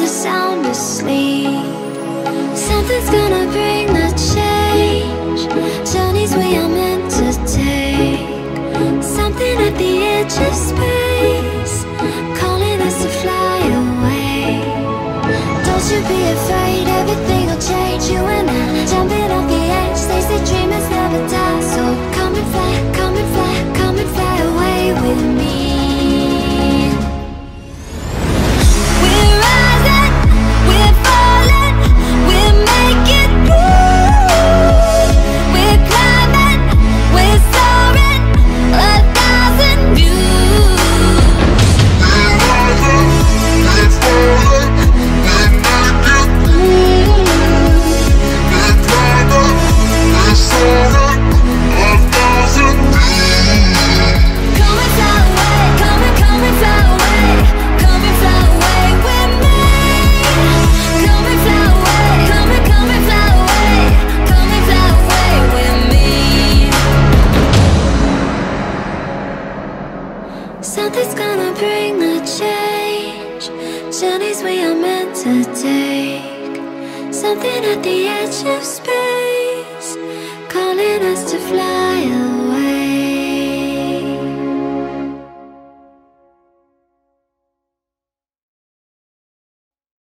sound asleep. Something's gonna bring the change. Journeys we are meant to take. Something at the edge of space, calling us to fly away. Don't you be afraid, everything will change. You and I, jumping off the edge. They say dreamers never die. So come and fly, come and fly, come and fly away with me. We're rising, we're falling, we're making through. We're climbing, we're soaring, 1,000 views. We're rising, we're falling, we're making through. We're climbing, we're soaring, 1,000 views. Come and fly away, come and fly away, come and fly away with me. Come and fly away, come and fly away, come and fly away with me. Something's gonna bring the change. Journeys we are meant to take. Something at the edge of space, calling us to fly.